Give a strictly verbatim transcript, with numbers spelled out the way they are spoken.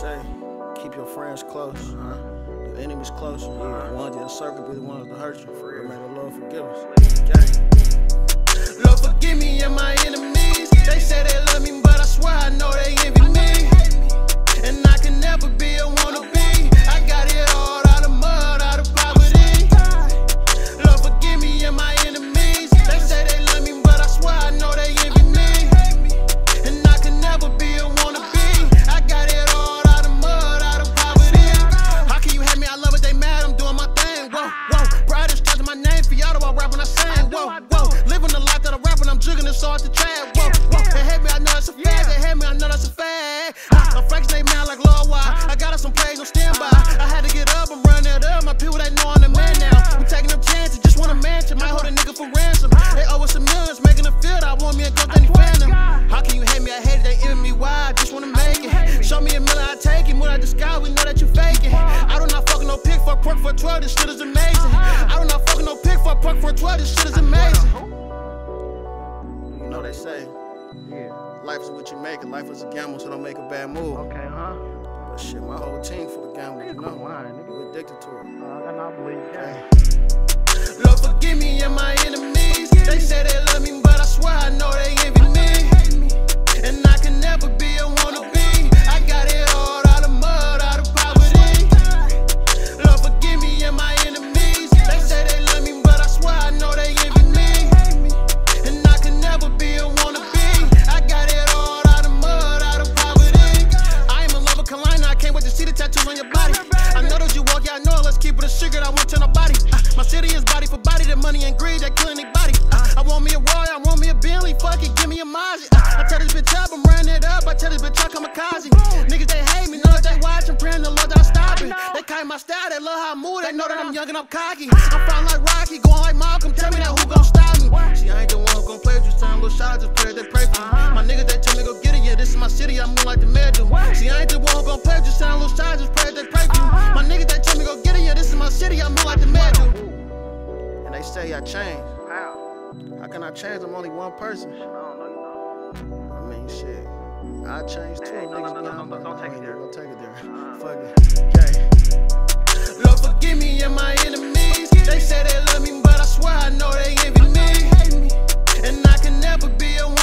say, keep your friends close, uh-huh. Your enemies close. Yeah. The ones in your circle be the ones that hurt you. For real. May the Lord forgive us. Gang. Lord forgive me and my enemies. They say they love me, but I swear I know they envy me. And I can never be a wannabe. I got it all out of mud, out of poverty. Lord forgive me and my enemies. They say they love me, but I swear I know they envy me. And I can never be a wannabe. I got it all out of mud, out of poverty. How can you hate me? I love it, they mad, I'm doing my thing. Whoa, whoa, pride is touching my name. Fiaoto, I rap when I sing. Whoa, whoa, living the life that I rap when I'm jigging this all to trap. Whoa, whoa, they hate me, I know that's a fact. They hate me, I know that's a fact. I'm flexing they man like Lord Why. I got us some plays on standby. I had to get up, I'm running it up. My people, they know I'm the man now. We taking them chances, just want a mansion. Might hold a nigga for ransom. They owe us some millions, making a field. I want me a go any phantom. How can you hate me? I hate it, they envy me. Why? I just wanna make it. Show me a million, I take it. Move out the sky, we know that you faking. I do not fucking no pig for a pork for a twelve. This shit is amazing. I do not fucking no pig for a pork for a twelve. This shit is amazing. You know they say, yeah, life is what you make it. Life is a gamble, so don't make a bad move. Okay, huh? But shit, my whole team for the gamble, you know. We're addicted to it. Uh, I got not believe that. Lord forgive me and my enemies. They say they love me, but I swear I know they envy me. And I can never be a wannabe. I got it all out of mud, out of poverty. Lord forgive me and my enemies. They say they love me, but I swear I know they envy me. And I can never be a wannabe. I got it all out of mud, out of poverty. I am in love with Carolina. I can't wait to see the tattoos on your body. I know that you walk, yeah, I know. Let's keep it a secret. I won't tell nobody. Uh, my city is body for body. That money and greed, that kill anybody. Uh, I want me a Roy, I want me a Bentley. Fuck it, give me a Mozzie. Uh, I tell this bitch up, I'm running it up. I tell this bitch up, I'm a kamikaze. Niggas, they hate me, know that they watch. I'm praying the Lord that I stop it. They kite my style, they love how I move. They know that I'm young and I'm cocky. I'm fine like Rocky, going like Malcolm. Tell me that who gon' stop me. See, I ain't the one who gon' play with you. Time little shot, I just pray, they pray for me. My niggas, they tell me go get it. Yeah, this is my city, I move like the mayor do. See, I ain't the one who gon' play with you. Time little shot, I just pray, they pray for me. My niggas, they tell me go get it. Yeah, this is my city, I move like the mayor do. And they say I changed. How? How can I change? I'm only one person. I don't know, you know. I mean, shit. I changed too. Hey, no, no, Niggas no, be no, on no, that. don't take it there. Don't take it there. Uh-huh. Fuck it. Okay. Lord forgive me and my enemies. They say they love me, but I swear I know they envy me. And I can never be a